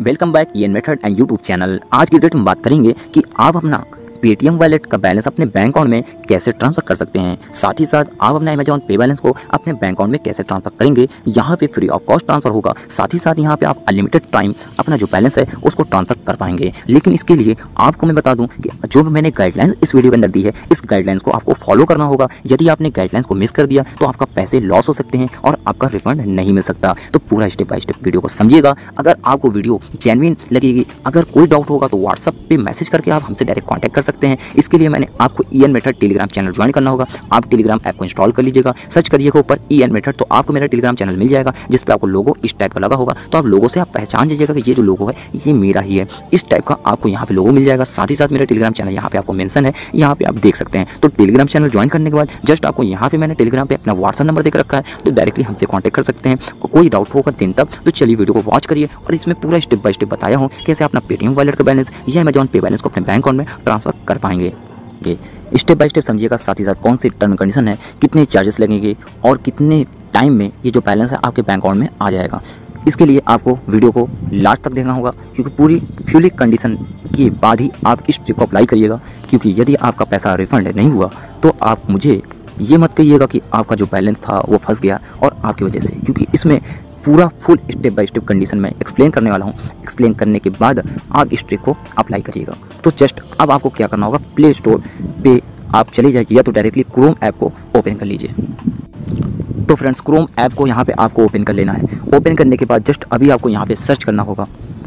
Welcome back EN method and YouTube channel. आज की date में बात करेंगे कि आप अपना पेटीएम वॉलेट का बैलेंस अपने बैंक अकाउंट में कैसे ट्रांसफर कर सकते हैं। साथ ही साथ आप अपना अमेजॉन पे बैलेंस को अपने बैंक अकाउंट में कैसे ट्रांसफर करेंगे। यहाँ पे फ्री ऑफ कॉस्ट ट्रांसफर होगा। साथ ही साथ यहाँ पे आप अनलिमिटेड टाइम अपना जो बैलेंस है उसको ट्रांसफर कर पाएंगे। लेकिन इसके लिए आपको मैं बता दूं कि जो मैंने गाइडलाइंस इस वीडियो के अंदर दी है, इस गाइडलाइंस को आपको फॉलो करना होगा। यदि आपने गाइडलाइंस को मिस कर दिया तो आपका पैसे लॉस हो सकते हैं और आपका रिफंड नहीं मिल सकता। तो पूरा स्टेप बाय स्टेप वीडियो को समझिएगा। अगर आपको वीडियो जेन्युइन लगेगी, अगर कोई डाउट होगा तो व्हाट्सएप पे मैसेज करके आप हमसे डायरेक्ट कॉन्टैक्ट कर सकते हैं। इसके लिए मैंने आपको EN method Telegram channel join करना होगा। आप टेलीग्राम ऐप को इंस्टॉल कर लीजिएगा, सर्च करिएगा ऊपर ईएन मेथड, तो आपको मेरा टेलीग्राम चैनल मिल जाएगा जिस पे आपको लोगो इस टाइप का लगा होगा। तो आप लोगों से आप पहचान लीजिएगा कि ये जो लोगो है ये मेरा ही है। इस टाइप का आपको यहाँ पे लोगो मिल जाएगा। साथ ही साथ मेरा टेलीग्राम चैनल यहाँ पे आपको मेंशन है, यहाँ पे आप देख सकते हैं। तो टेलीग्राम चैनल ज्वाइन करने के बाद जस्ट आपको यहाँ पे मैंने टेलीग्राम पे अपना व्हाट्सएप नंबर देख रखा है, तो डायरेक्टली हमसे कॉन्टैक्ट कर सकते हैं। कोई डाउट होगा दिन तक तो चलिए वीडियो को वॉच करिए। और इसमें पूरा स्टेप बाय स्टेप बताया हूँ कैसे अपना पेटीएम वॉलेट का बैलेंस या अमेजॉन पे बैलेंस को अपने बैंक अकाउंट में ट्रांसफर कर पाएंगे। स्टेप बाय स्टेप समझिएगा। साथ ही साथ कौन सी टर्म कंडीशन है, कितने चार्जेस लगेंगे और कितने टाइम में ये जो बैलेंस है आपके बैंक अकाउंट में आ जाएगा। इसके लिए आपको वीडियो को लास्ट तक देखना होगा, क्योंकि पूरी फ्यूल कंडीशन के बाद ही आप इस ट्रिक को अप्लाई करिएगा। क्योंकि यदि आपका पैसा रिफंड नहीं हुआ तो आप मुझे ये मत कहिएगा कि आपका जो बैलेंस था वो फंस गया और आपकी वजह से, क्योंकि इसमें पूरा full step by step condition में एक्सप्लेन करने वाला हूँ। एक्सप्लेन करने के बाद आप इस ट्रिक को अप्लाई करिएगा। तो जस्ट अब आपको क्या करना होगा, प्ले स्टोर पे आप चले जाइए या तो डायरेक्टली क्रोम ऐप को ओपन कर लीजिए। तो फ्रेंड्स, क्रोम ऐप को यहाँ पे आपको ओपन कर लेना है। ओपन करने के बाद जस्ट अभी आपको यहाँ पे सर्च करना होगा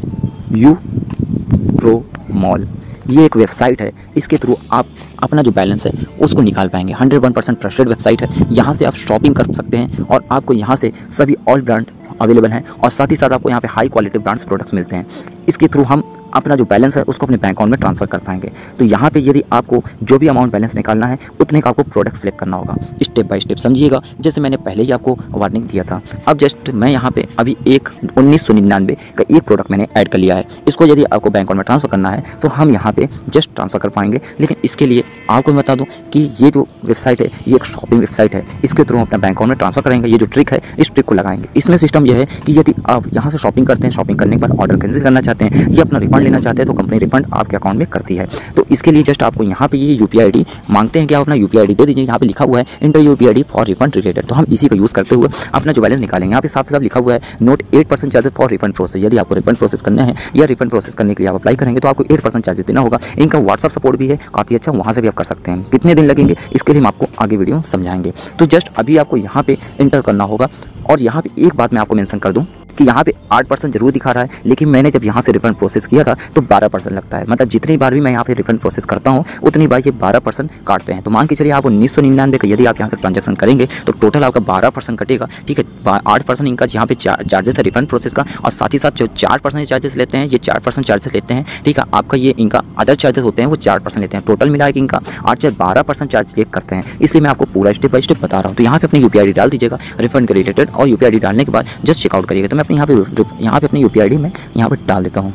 uProMall। ये एक वेबसाइट है, इसके थ्रू आप अपना जो बैलेंस है उसको निकाल पाएंगे। 101% ट्रस्टेड वेबसाइट है। यहाँ से आप शॉपिंग कर सकते हैं और आपको यहाँ से सभी ऑल ब्रांड अवेलेबल हैं और साथ ही साथ आपको यहाँ पे हाई क्वालिटी ब्रांड्स प्रोडक्ट्स मिलते हैं। इसके थ्रू हम अपना जो बैलेंस है उसको अपने बैंक अकाउंट में ट्रांसफर कर पाएंगे। तो यहाँ पे यदि आपको जो भी अमाउंट बैलेंस निकालना है उतने का आपको प्रोडक्ट सेलेक्ट करना होगा। स्टेप बाय स्टेप समझिएगा, जैसे मैंने पहले ही आपको वार्निंग दिया था। अब जस्ट मैं यहाँ पे अभी एक 1999 का एक प्रोडक्ट मैंने ऐड कर लिया है। इसको यदि आपको बैंक अकाउंट में ट्रांसफर करना है तो हम यहाँ पे जस्ट ट्रांसफर कर पाएंगे। लेकिन इसके लिए आपको मैं बता दूँ कि ये जो वेबसाइट है ये एक शॉपिंग वेबसाइट है। इसके थ्रू अपना बैंक अकाउंट में ट्रांसफर करेंगे। ये जो ट्रिक है इस ट्रिक को लगाएंगे। इसमें सिस्टम यह है कि यदि आप यहाँ से शॉपिंग करते हैं, शॉपिंग करने के बाद ऑर्डर कैंसिल करना चाहते हैं या अपना रिफंड लेना चाहते हैं तो कंपनी रिफंड आपके अकाउंट में करती है। तो इसके लिए जस्ट आपको यहाँ पे ये यूपीआई आईडी मांगते हैं कि आप अपना यूपीआई आईडी दे दीजिए। यहाँ पे लिखा हुआ है enter UPI ID for refund related, तो हम इसी को यूज़ करते हुए अपना जो बैलेंस निकालेंगे। यहाँ पे साफ साफ लिखा हुआ है note 8% charges for refund process. यदि आपको रिफंड प्रोसेस करना है या रिफंड प्रोसेस करने के लिए आप अप्लाई करेंगे तो आपको 8% चार्जेस देना होगा। इनका व्हाट्सअप सपोर्ट भी है काफ़ी अच्छा, वहाँ से भी आप कर सकते हैं। कितने दिन लगेंगे इसके लिए हम आपको आगे वीडियो समझाएंगे। तो जस्ट अभी आपको यहाँ पे इंटर करना होगा। और यहाँ पे एक बात मैं आपको मेंशन कर दूं कि यहाँ पे 8% जरूर दिखा रहा है, लेकिन मैंने जब यहाँ से रिफंड प्रोसेस किया था तो 12% लगता है। मतलब जितनी बार भी मैं यहाँ पे रिफंड प्रोसेस करता हूँ उतनी बार ये 12% काटते हैं। तो मान के चलिए आप 1999 का यदि आप यहाँ से ट्रांजैक्शन करेंगे तो टोटल आपका 12% कटेगा। ठीक है, 8% इनका यहाँ पे चार्जेस है रिफंड प्रोसेस का, और साथ ही साथ जो 4% चार्जेस लेते हैं ये 4% चार्जेस लेते हैं। ठीक है, आपका ये इनका अदर चार्जेस होते हैं वो 4% लेते हैं। टोटल मिला के इनका 8-12% चार्ज एक करते हैं। इसलिए मैं आपको पूरा स्टेप बाय स्टेप बता रहा हूँ। तो यहाँ पे अपनी यूपीआई आईडी डाल दीजिएगा रिफंड के रिलेटेड, और यूपीआई आईडी डालने के बाद जस्ट चेकआउट करिएगा। तो मैं अपने यहाँ पे अपनी यूपीआई आईडी में यहाँ पे डाल देता हूँ।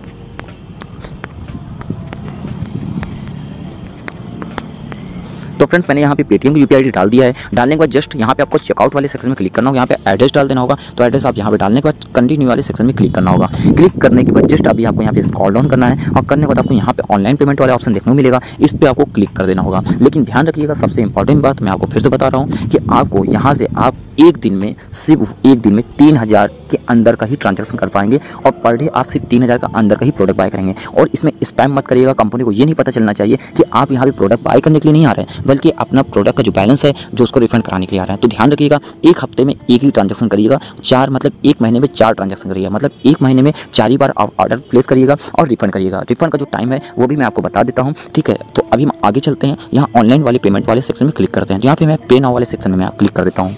तो फ्रेंड्स, मैंने यहाँ पे पेटीएम की यूपीआई आईडी डाल दिया है। डालने के बाद जस्ट यहाँ पे आपको चेकआउट वाले सेक्शन में क्लिक करना होगा। यहाँ पे एड्रेस डाल देना होगा। तो एड्रेस आप यहाँ पे डालने के बाद कंटिन्यू वाले सेक्शन में क्लिक करना होगा। क्लिक करने के बाद जस्ट अभी आपको यहाँ पे स्क्रॉल डाउन करना है और करने के बाद आपको यहाँ पे ऑनलाइन पेमेंट वाले ऑप्शन देखने को मिलेगा। इस पर आपको क्लिक कर देना होगा। लेकिन ध्यान रखिएगा, सबसे इंपॉर्टेंट बात मैं आपको फिर से बता रहा हूँ कि आपको यहाँ से आप एक दिन में सिर्फ 3000 के अंदर का ही ट्रांजैक्शन कर पाएंगे और पर डे आप सिर्फ 3000 का अंदर का ही प्रोडक्ट बाय करेंगे। और इसमें स्पैम मत करिएगा। कंपनी को ये नहीं पता चलना चाहिए कि आप यहाँ पे प्रोडक्ट बाय करने के लिए नहीं आ रहे हैं, बल्कि अपना प्रोडक्ट का जो बैलेंस है जो उसको रिफंड कराने के लिए आ रहे हैं। तो ध्यान रखिएगा, एक हफ्ते में एक ही ट्रांजैक्शन करिएगा। एक महीने में 4 ट्रांजैक्शन करिएगा। मतलब एक महीने में 4 ही बार आप ऑर्डर प्लेस करिएगा और रिफंड करिएगा। रिफंड का जो टाइम है वो भी मैं आपको बता देता हूँ। ठीक है, तो अभी हम आगे चलते हैं। यहाँ ऑनलाइन वाले पेमेंट वाले सेक्शन में क्लिक करते हैं। यहाँ पे मैं पे नाउ वाले सेक्शन में मैं क्लिक कर देता हूँ।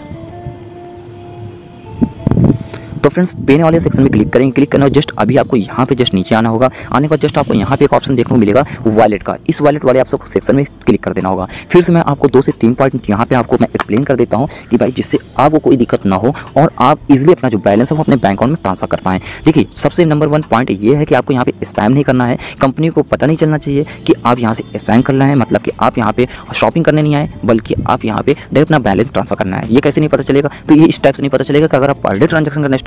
तो फ्रेंड्स, पेन वाले सेक्शन में क्लिक करेंगे। क्लिक करना जस्ट अभी आपको यहाँ पे जस्ट नीचे आना होगा। आने के बाद जस्ट आपको यहाँ पे एक ऑप्शन देखने को मिलेगा वॉलेट का। इस वॉलेट वाले आप सबको सेक्शन में क्लिक कर देना होगा। फिर से मैं आपको 2 से 3 पॉइंट यहाँ पे आपको मैं एक्सप्लेन कर देता हूँ कि भाई जिससे आपको कोई दिक्कत ना हो और आप इजिली अपना जो बैलेंस है वो अपने बैंक अकाउंट में ट्रांसफर कर पाएँ। देखिए, सबसे नंबर 1 पॉइंट ये है कि आपको यहाँ पे स्पैम नहीं करना है। कंपनी को पता नहीं चलना चाहिए कि आप यहाँ से स्पैम करना है, मतलब कि आप यहाँ पे शॉपिंग करने नहीं आए, बल्कि आप यहाँ पे डायरेक्ट अपना बैलेंस ट्रांसफर करना है। ये कैसे नहीं पता चलेगा? तो ये इस टाइप से नहीं पता चलेगा कि अगर आप पर डे ट्रांजैक्शन करना स्टार्ट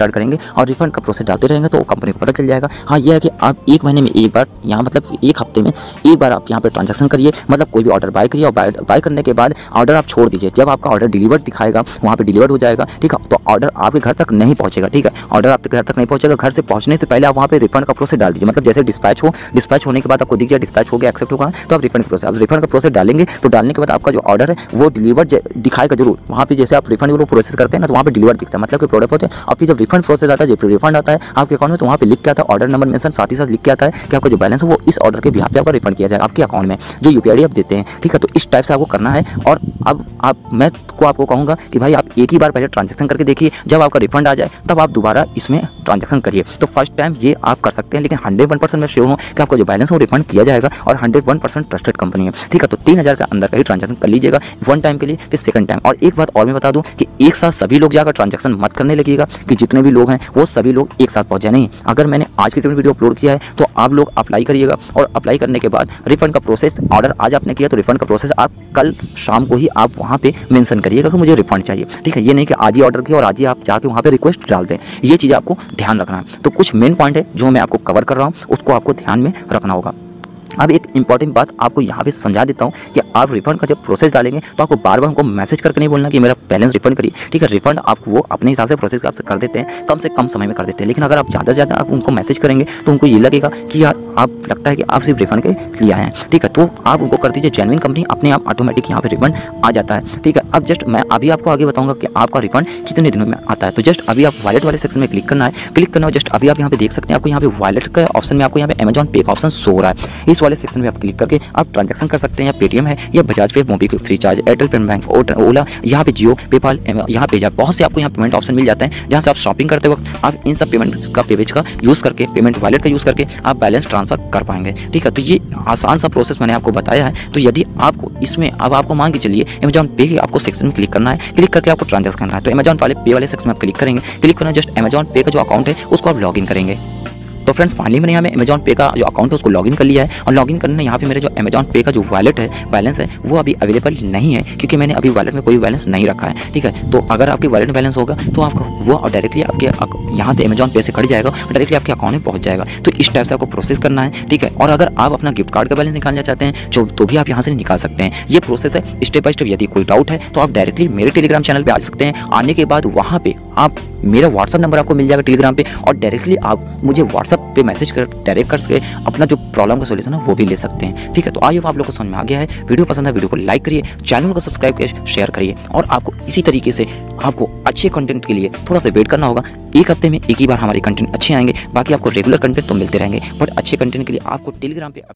ऐड करेंगे और रिफंड का प्रोसेस डालते रहेंगे तो कंपनी को पता चल जाएगा। हाँ, यह है कि आप एक महीने में एक बार यहाँ मतलब एक हफ्ते में एक बार आप यहाँ पे ट्रांजैक्शन करिए, मतलब कोई भी ऑर्डर बाय करिए और बाय करने के बाद ऑर्डर आप छोड़ दीजिए। जब आपका ऑर्डर डिलीवर्ड दिखाएगा वहाँ पे डिलीवर्ड हो जाएगा, ठीक है, तो ऑर्डर आपके घर तक नहीं पहुँचेगा, ठीक है, ऑर्डर आपके घर तक नहीं पहुँचेगा। घर से पहुँचने से पहले आप वहाँ पे रिफंड का प्रोसेस डाल दीजिए, मतलब जैसे डिस्पैच होने के बाद आपको दिख जाए डिस्पैच हो गया, एक्सेप्ट होगा, तो आप रिफंड का प्रोसेस डालेंगे। तो डालने के बाद आपका जो ऑर्डर है वो डिलीवर्ड दिखाएगा जरूर। वहाँ पे जैसे आप रिफंड प्रोसेस करते हैं ना, तो वहाँ पे डिलीवर्ड दिखता है, मतलब कि प्रोडक्ट होते हैं। आपकी जब रिफंड प्रोसेस आता है, जब रिफंड आता है आपके अकाउंट में, तो वहाँ पे लिख के आता है ऑर्डर नंबर मेंशन, साथ ही साथ लिख के आता है कि आपका जो बैलेंस है वो इस ऑर्डर के बिहाफ पे आपका रिफंड किया जाएगा आपके अकाउंट में, जो यूपीआई आईडी आप देते हैं, ठीक है। तो इस टाइप से आपको करना है। और अब मैं आपको कहूँगा कि भाई आप एक ही बार पहले ट्रांजैक्शन करके देखिए, जब आपका रिफंड आ जाए तब आप दोबारा इसमें ट्रांजैक्शन करिए। तो फर्स्ट टाइम ये आप कर सकते हैं, लेकिन 101% मैं श्योर हूँ कि आपका जो बैलेंस है वो रिफंड किया जाएगा और 101% ट्रस्टेड कंपनी है, ठीक है। तो 3000 के अंदर का ही ट्रांजैक्शन कर लीजिएगा वन टाइम के लिए, फिर सेकंड टाइम। और एक बात और मैं बता दूं कि एक साथ सभी लोग जाकर ट्रांजैक्शन मत करने लगिएगा कि जितने भी लोग हैं वो सभी लोग एक साथ पहुंच जाए। नहीं, अगर मैंने आज की वीडियो अपलोड किया है तो आप लोग अप्लाई करिएगा, और अप्लाई करने के बाद रिफंड का प्रोसेस, ऑर्डर आज आपने किया तो रिफंड का प्रोसेस आप कल शाम को ही आप वहाँ पे मेंशन करिएगा कि मुझे रिफंड चाहिए, ठीक है। ये नहीं कि आज ही ऑर्डर किया और आज ही आप जाके वहाँ पे रिक्वेस्ट डाल दें, ये चीज़ आपको ध्यान रखना है। तो कुछ मेन पॉइंट है जो मैं आपको कवर कर रहा हूँ, उसको आपको ध्यान में रखना होगा। अब एक इंपॉर्टेंट बात आपको यहाँ पे समझा देता हूँ कि आप रिफंड का जब प्रोसेस डालेंगे तो आपको बार बार हमको मैसेज करके नहीं बोलना कि मेरा बैलेंस रिफंड करिए, ठीक है। रिफंड आप वो अपने हिसाब से प्रोसेस कर देते हैं, कम से कम समय में कर देते हैं। लेकिन अगर आप ज़्यादा से ज़्यादा आप उनको मैसेज करेंगे तो उनको ये लगेगा कि यार आप लगता है कि आप सिर्फ रिफंड के लिए आए हैं, ठीक है। तो आप उनको कर दीजिए जेन्युइन कंपनी, अपने आप ऑटोमेटिक यहाँ पे रिफंड आ जाता है, ठीक है। अब जस्ट मैं अभी आपको आगे बताऊँगा कि आपका रिफंड कितने दिनों में आता है। तो जस्ट अभी आप वॉलेट वाले सेक्शन में क्लिक करना है, जस्ट अभी आप यहाँ पे देख सकते हैं, आपको यहाँ पे वॉलेट का ऑप्शन में आपको यहाँ पे अमेजॉन पे का ऑप्शन शो हो रहा है। इस वाले सेक्शन में आप क्लिक करके आप ट्रांजैक्शन कर सकते हैं, या पेटीएम है या Bajaj pay, MobiKwik, Freecharge, Airtel payment bank, Ola, यहाँ पे जियो, पेपाल, यहाँ पे बहुत से आपको यहाँ पेमेंट ऑप्शन मिल जाते हैं, जहाँ से आप शॉपिंग करते वक्त आप इन सब पेमेंट का पेज का यूज़ करके, पेमेंट वॉलेट का यूज़ करके आप बैलेंस ट्रांसफर कर पाएंगे, ठीक है। तो ये आसान सा प्रोसेस मैंने आपको बताया है। तो यदि आपको इसमें अब आपको मान के चलिए अमेजॉन पे के आपको सेक्शन में क्लिक करना है, क्लिक करके आपको ट्रांजैक्शन करना है, तो अमेजॉन वाले पे वाले सेक्शन में आप क्लिक करेंगे, क्लिक करना जस्ट अमेजॉन पे का जो अकाउंट है उसको आप लॉगिन करेंगे। तो फ्रेंड्स फाइनली मैंने यहाँ में अमेजॉन पे का जो अकाउंट है उसको लॉगिन कर लिया है, और लॉगिन करने यहाँ पे मेरे जो अमेजॉन पे का जो वॉलेट है बैलेंस है वो अभी अवेलेबल नहीं है, क्योंकि मैंने अभी वॉलेट में कोई बैलेंस नहीं रखा है, ठीक है। तो अगर आपके वॉलेट में बैलेंस होगा तो आपको वो डायरेक्टली आपके यहाँ से अमेजॉन पे से कट जाएगा, डायरेक्टली आपके अकाउंट में पहुँच जाएगा। तो इस टाइप से आपको प्रोसेस करना है, ठीक है। और अगर आप अपना गिफ्ट कार्ड का बैलेंस निकालना चाहते हैं तो भी आप यहाँ से निकाल सकते हैं। ये प्रोसेस है स्टेप बाय स्टेप। यदि कोई डाउट है तो आप डायरेक्टली मेरे टेलीग्राम चैनल पर आ सकते हैं। आने के बाद वहाँ पे आप मेरा व्हाट्सअप नंबर आपको मिल जाएगा टेलीग्राम पे, और डायरेक्टली आप मुझे व्हाट्सअप पे मैसेज कर डायरेक्ट करके अपना जो प्रॉब्लम का सॉल्यूशन है वो भी ले सकते हैं, ठीक है। तो आई होप आप लोगों को समझ में आ गया है। वीडियो पसंद है वीडियो को लाइक करिए, चैनल को सब्सक्राइब करिए, शेयर करिए। और आपको इसी तरीके से आपको अच्छे कंटेंट के लिए थोड़ा सा वेट करना होगा। एक हफ्ते में एक ही बार हमारे कंटेंट अच्छे आएंगे, बाकी आपको रेगुलर कंटेंट तो मिलते रहेंगे, बट अच्छे कंटेंट के लिए आपको टेलीग्राम पे